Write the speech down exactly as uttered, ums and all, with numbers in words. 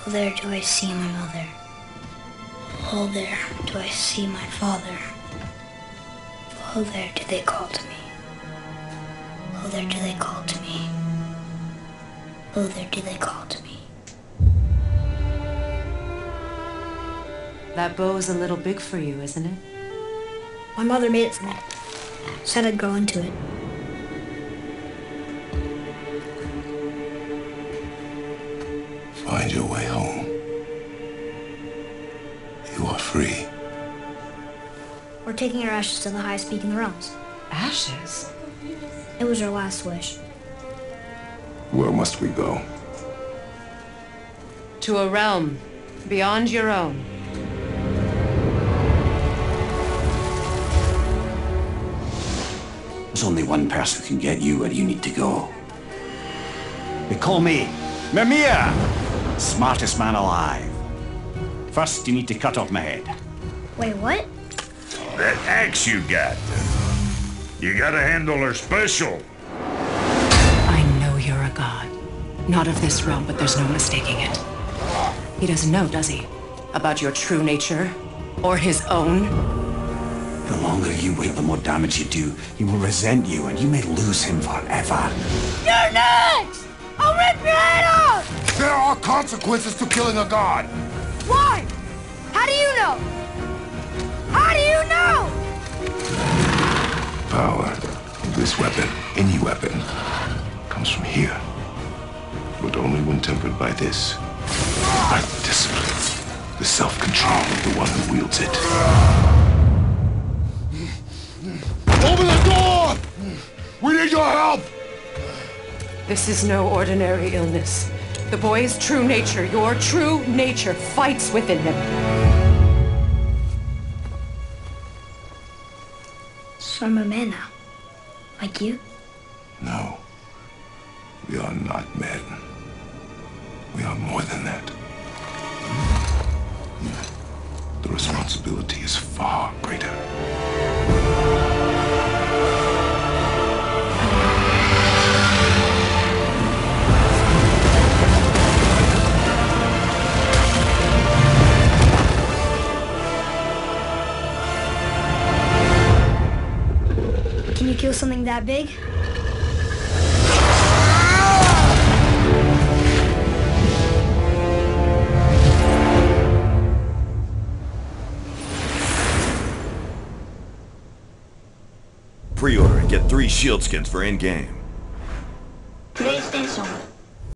Oh, there do I see my mother. Oh, there do I see my father. Oh, there do they call to me. Oh, there do they call to me. Oh, there do they call to me. That bow's a little big for you, isn't it? My mother made it for me. Said I'd grow into it. Find your way home. You are free. We're taking our ashes to the highest peak in the realms. Ashes? It was our last wish. Where must we go? To a realm beyond your own. There's only one person who can get you where you need to go. They call me Mimir, smartest man alive. First, you need to cut off my head. Wait, what? That axe you got. You gotta handle her special. I know you're a god. Not of this realm, but there's no mistaking it. He doesn't know, does he? About your true nature? Or his own? The longer you wait, the more damage you do. He will resent you, and you may lose him forever. You're next! I'll rip your head off! There are consequences to killing a god! Why? How do you know? How do you know? Power, this weapon, any weapon, comes from here. But only when tempered by this. By the discipline, the self-control of the one who wields it. Open the door! We need your help! This is no ordinary illness. The boy's true nature, your true nature, fights within him. So I'm a man now. Like you? No. We are not men. We are more than that. The responsibility is far greater. Can you kill something that big? Pre-order and get three shield skins for in-game. PlayStation.